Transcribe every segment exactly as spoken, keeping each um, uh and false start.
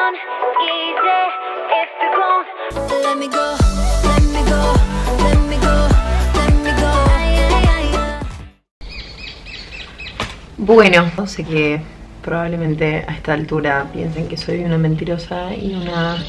on easy if you won't. Let me go, let me go, let me go, let me go. Bueno, no sé que probablemente a esta altura piensen que soy una mentirosa y una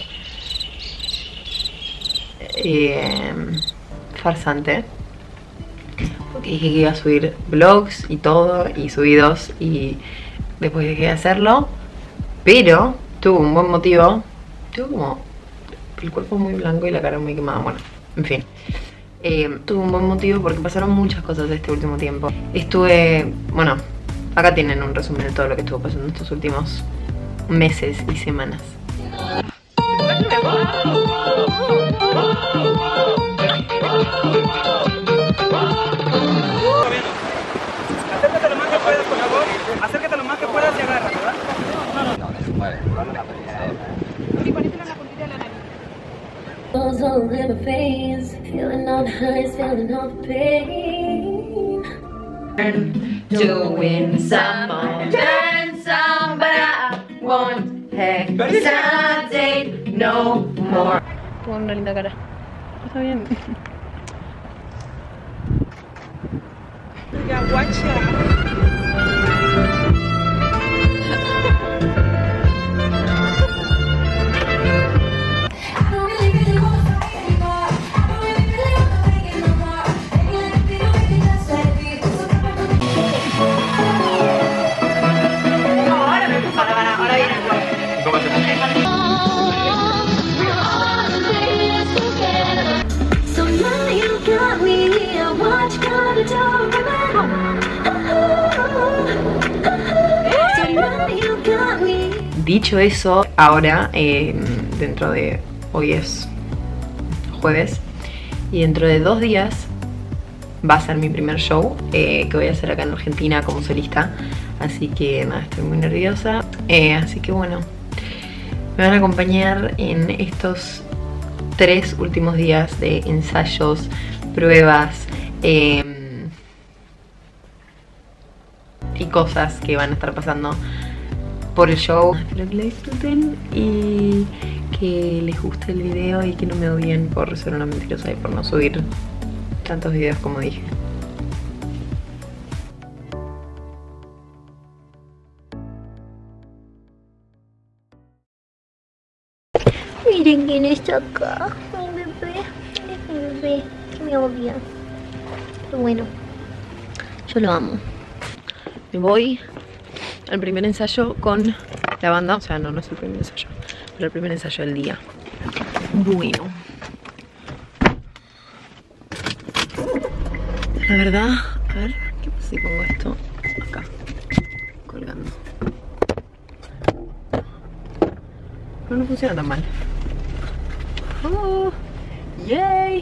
eh, farsante, porque dije que iba a subir vlogs y todo, y subí dos y después dejé de hacerlo, pero tuvo un buen motivo. Tuvo como el cuerpo muy blanco y la cara muy quemada, bueno, en fin. Eh, tuvo un buen motivo porque pasaron muchas cosas este último tiempo. Estuve, bueno, acá tienen un resumen de todo lo que estuvo pasando estos últimos meses y semanas. Acércate lo más que puedas, por favor. Acércate lo más que puedas y agarra, ¿verdad? No, no se mueve. Y ponítelo en la puntita de la nariz. Goes all in my face, feeling all the highs, feeling all the pain. Doing some more than some, but I won't hesitate no more. Tengo una linda cara. Está bien. Ya, guacha. Dicho eso, ahora, eh, dentro de... hoy es jueves, y dentro de dos días va a ser mi primer show, eh, que voy a hacer acá en Argentina como solista. Así que nada, estoy muy nerviosa. Eh, así que bueno, me van a acompañar en estos tres últimos días de ensayos, pruebas eh, y cosas que van a estar pasando por el show. Espero que lo disfruten y que les guste el video y que no me odien por ser una mentirosa y por no subir tantos videos como dije. Miren quién está acá. Mi bebé. Es mi bebé. Que me odia. Pero bueno, yo lo amo. Me voy al primer ensayo con la banda. O sea, no, no es el primer ensayo, pero el primer ensayo del día. Bueno, la verdad, a ver, ¿qué pasa si pongo esto acá, colgando? Pero no funciona tan mal. Oh, yay.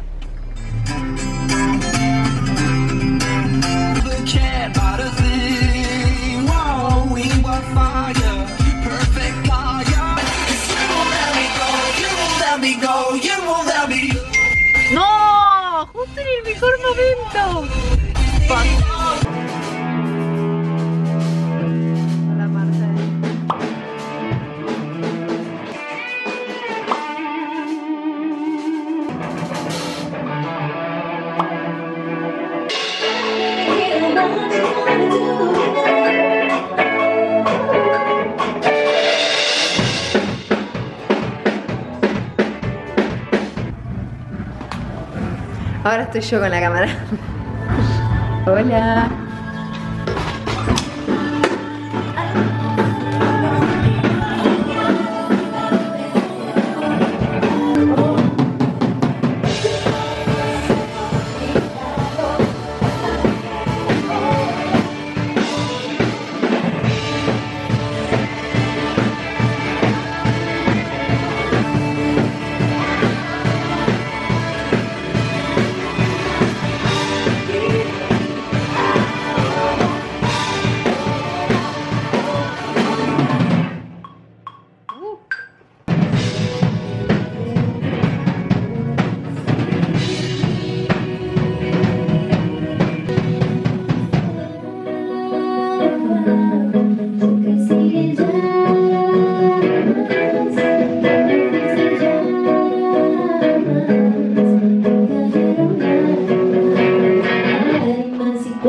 No, justo en el mejor momento. Hola, Marta. Ahora estoy yo con la cámara. Hola.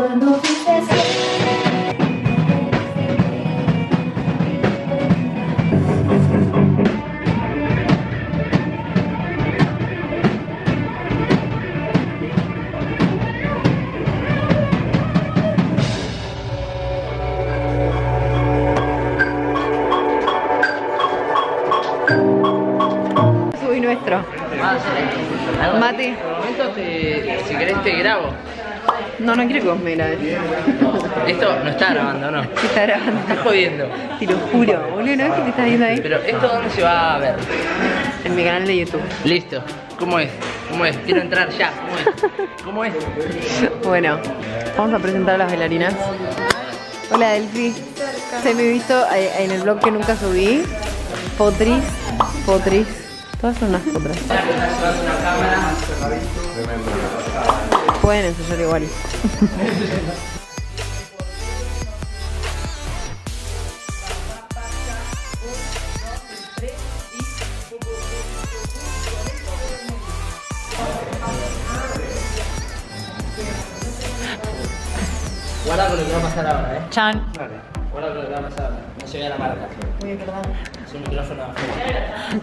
Cuando fuiste Subí nuestro. Mati. Por el momento, te, si querés, te grabo. No, no quiero que vos me grabes. Esto no está grabando, ¿no? ¿Qué está grabando? Estás jodiendo. Te lo juro, boludo, ¿no ves que te estás viendo ahí? Pero ¿esto dónde se va a ver? En mi canal de YouTube. Listo. ¿Cómo es? ¿Cómo es? Quiero entrar ya. ¿Cómo es? ¿Cómo es? Bueno, vamos a presentar a las bailarinas. Hola Delphi. Se me he visto en el blog que nunca subí. Potris, Potris. Todas son unas potras. Pueden ensayar igual. Guarda con lo que va a pasar ahora, ¿eh? Chan. Guarda con lo que va a pasar ahora. No se vea la marca. Uy, perdón. Es un micrófono afuera.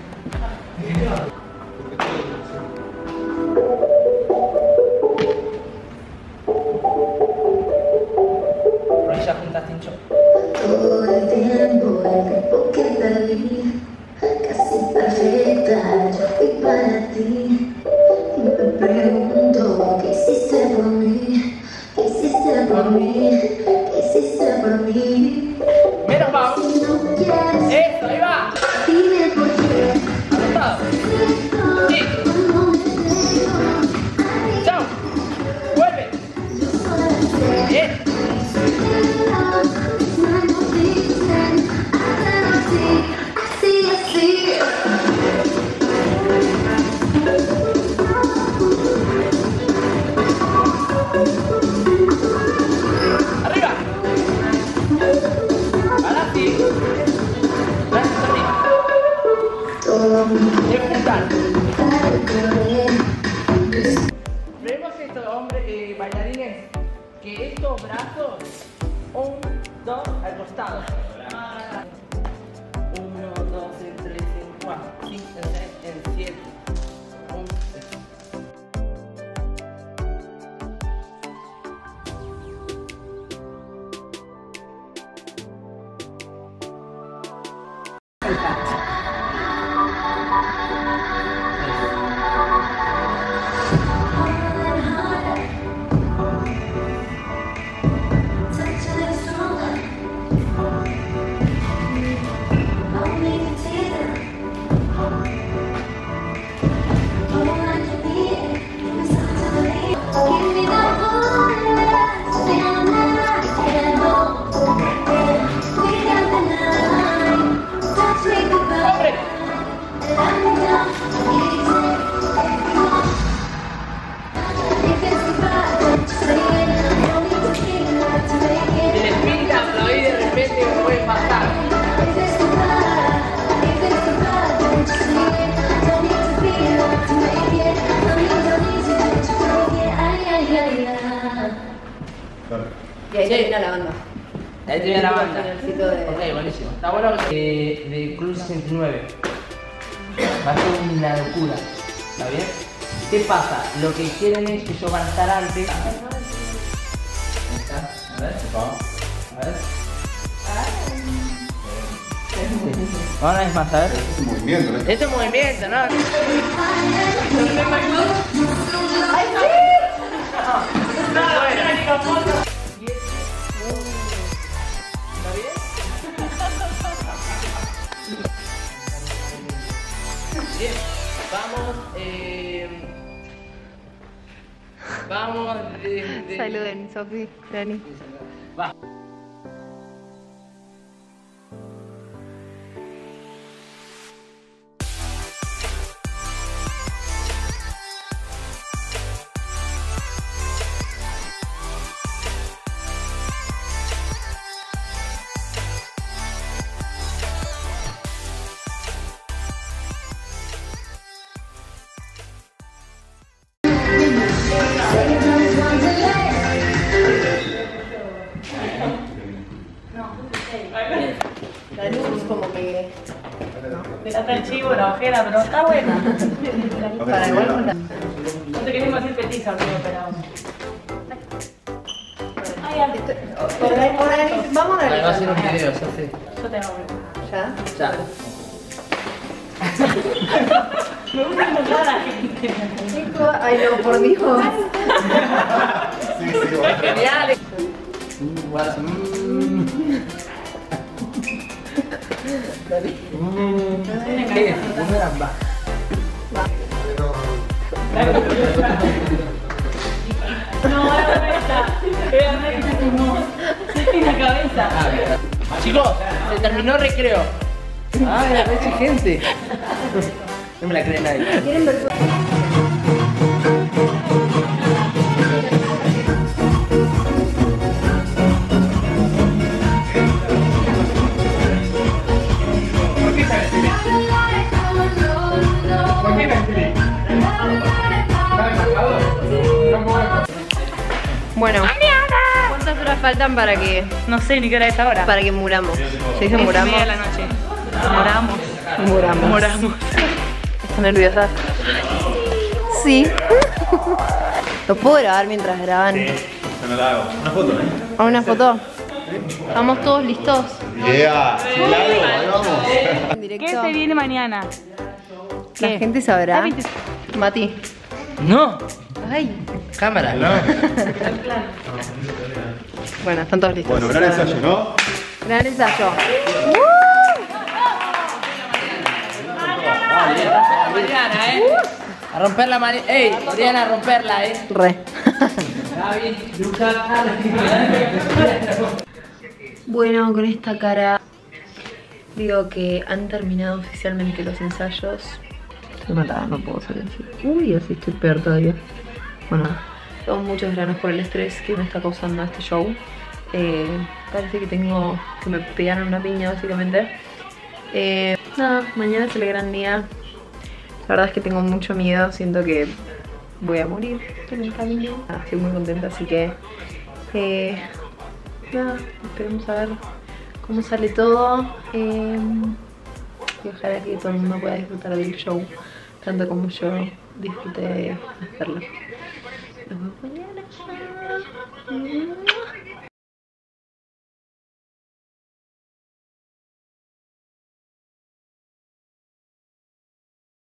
Por ahí ya juntaste un show. todo el tiempo, el tiempo que perdí, casi perfecta, yo fui para ti. Y me pregunto, ¿qué hiciste por mí? ¿Qué hiciste por mí? ¿Qué hiciste por mí? Menos vamos. Si no quieres, Eso, ahí va. dime por qué. Anotado. Sí. Chao. Vuelve. Bien. Así, así. Arriba. Ahora sí. Gracias a mí. Se juntan. Vemos esto, hombre, eh, bailarines, que estos brazos, un, dos, al costado. Uno, dos, tres, cuatro, cinco, seis, siete. Un, si les pinta aplaudir de repente, puede pasar. Y ahí termina la banda. Ahí te viene la banda. Finalcito de- Ok, buenísimo. Está bueno que de, de Cruz sesenta y nueve. Va a ser una locura. ¿Está bien? ¿Qué pasa? Lo que quieren es que ellos van a estar antes. Ahí está. A ver. A ver. Una vez más, a ver. Este movimiento, ¿no? Este movimiento, ¿no? Bien, vamos, eh, vamos de, de- Saluden, Sofi, Dani. Va. Second time is one delay. Está el chivo, la ojera, pero está buena. Para igual con la... No te queremos decir petiza, amigo, pero... Ay, ya. Vamos a Vale, va a ver. ser un video, ya sé. Yo te hago. ¿Ya? Ya. Me gusta encontrar a la gente. Ay, no, por Dios. Sí, sí, bueno. Genial. Mm, guarda. Mm. Mm. ¿Qué? ¿Cómo eran? Va. No, la cabeza. No, en la cabeza. Ah, bien. Chicos, se terminó recreo. Ah, era re exigente. No me la cree nadie. Bueno, ¿cuántas horas faltan para que No sé ni qué hora es ahora. para que muramos? ¿Se dice Es muramos? media de la noche. Moramos. Muramos. Moramos. ¿Estás nerviosa? Sí. ¿Lo puedo grabar mientras graban? Sí, yo no la hago. Una foto, ¿eh? ¿A una foto? ¿Estamos todos listos? Yeah, sí, la hago, ahí vamos. En ¿Qué directo. se viene mañana? La ¿Qué? gente sabrá. Ah, veinte- Mati. No. Ay. Cámara, no. Bueno, están todos listos. Bueno, gran ensayo, ¿no? Gran ensayo. Oriana, eh. A romper la mano. Ey, Oriana, a romperla, eh. Re. Está bien. Bueno, con esta cara digo que han terminado oficialmente los ensayos. Estoy matada, no puedo salir así. Uy, así estoy peor todavía. Bueno, tengo muchos granos por el estrés que me está causando este show. Eh, parece que tengo que me pegaron una piña básicamente. Eh, nada, mañana es el gran día. La verdad es que tengo mucho miedo, siento que voy a morir en el camino. Nada, estoy muy contenta, así que eh, nada, esperemos a ver cómo sale todo. Eh, y ojalá que todo el mundo pueda disfrutar del show tanto como yo disfruté de hacerlo. Nos vemos mañana.